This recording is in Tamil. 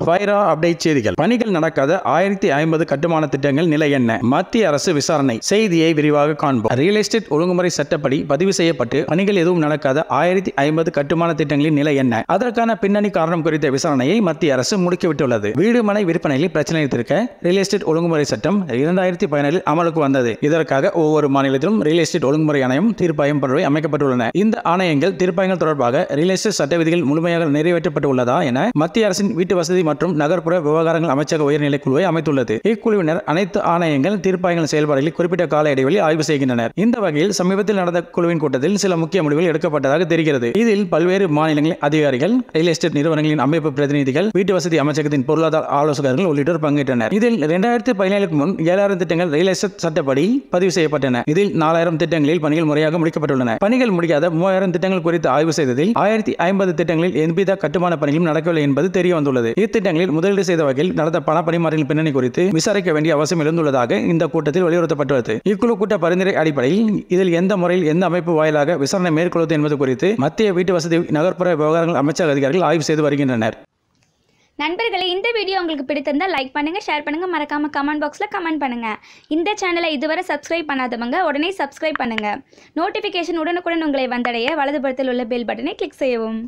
வைரா அப்டேட் செய்திகள். பணிகள் நடக்காத 1050 கட்டுமான திட்டங்கள் நிலை என்ன? மத்திய அரசு விசாரணை. செய்தியை விரிவாக காண்போம். ரியல் எஸ்டேட் ஒழுங்குமுறை சட்டப்படி பதிவு செய்யப்பட்டு பணிகள் எதுவும் நடக்காத 1050 கட்டுமான திட்டங்களின் நிலை என்ன? அதற்கான பின்னணி காரணம் குறித்த விசாரணையை மத்திய அரசு முடுக்கிவிட்டுள்ளது. வீடு மனை விற்பனையில் பிரச்சனை தீர்க்க ரியல் எஸ்டேட் ஒழுங்குமுறை சட்டம் 2017 அமலுக்கு வந்தது. இதற்காக ஒவ்வொரு மாநிலத்திலும் ரியல் எஸ்டேட் ஒழுங்குமுறை ஆணையம், தீர்ப்பாயம் போன்றவை அமைக்கப்பட்டுள்ளன. இந்த ஆணையங்கள், தீர்ப்பாயங்கள் தொடர்பாக ரியல் எஸ்டேட் சட்ட விதிகள் முழுமையாக நிறைவேற்றப்பட்டுள்ளதா என மத்திய அரசின் வீட்டு வசதி மற்றும் நகர்ப்புற விவகாரங்கள் அமைச்சக உயர்நிலை குழுவை அமைத்துள்ளது. இக்குழுவினர் அனைத்து ஆணையங்கள், தீர்ப்பாயங்கள் செயல்பாடுகளை குறிப்பிட்ட கால இடைவெளியில் ஆய்வு செய்கின்றனர். இந்த வகையில் சமீபத்தில் நடந்த குழுவின் கூட்டத்தில் சில முக்கிய முடிவுகள் எடுக்கப்பட்டதாக தெரிகிறது. இதில் பல்வேறு மாநிலங்களின் அதிகாரிகள், ரியல் எஸ்டேட் நிறுவனங்களின் அமைப்பு பிரதிநிதிகள், வீட்டு வசதி அமைச்சகத்தின் பொருளாதார ஆலோசகர்கள் உள்ளிட்டோர் பங்கேற்றனர். இதில் 2017 முன் 7000 திட்டங்கள் ரியல் எஸ்டேட் சட்டப்படி பதிவு செய்யப்பட்டன. இதில் 4000 திட்டங்களில் பணிகள் முறையாக முடிக்கப்பட்டுள்ளன. பணிகள் முடிக்காத 3000 திட்டங்கள் குறித்து ஆய்வு செய்ததில் 1050 திட்டங்களில் எவ்வித கட்டுமான பணிகளும் நடக்கவில்லை என்பது தெரிய வந்துள்ளது. இத்திட்டங்களில் முதலீடு செய்த வகையில் நடந்த பண பரிமாற்றங்களின் பின்னணி குறித்து விசாரிக்க வேண்டிய அவசியம் எழுந்துள்ளதாக இந்த கூட்டத்தில் வலியுறுத்தப்பட்டுள்ளது. இக்குழு கூட்ட பரிந்துரை அடிப்படையில் இதில் எந்த முறையில், எந்த அமைப்பு வாயிலாக விசாரணை மேற்கொள்வது என்பது குறித்து மத்திய வீட்டு வசதி நகர்ப்புற விவகாரங்கள் அமைச்சக அதிகாரிகள் ஆய்வு செய்து வருகின்றனர். நண்பர்களே, இந்த வீடியோ உங்களுக்கு பிடித்திருந்தால் லைக் பண்ணுங்க, ஷேர் பண்ணுங்க, மறக்காம கமெண்ட் பாக்ஸ்ல கமெண்ட் பண்ணுங்க. இந்த சேனலை இதுவரை சப்ஸ்கிரைப் பண்ணாதவங்க உடனே சப்ஸ்கிரைப் பண்ணுங்க. நோட்டிபிகேஷன் உடனுக்குடன் உங்களை வந்தடைய வலதுபுறத்தில் உள்ள பெல் பட்டனை கிளிக் செய்யவும்.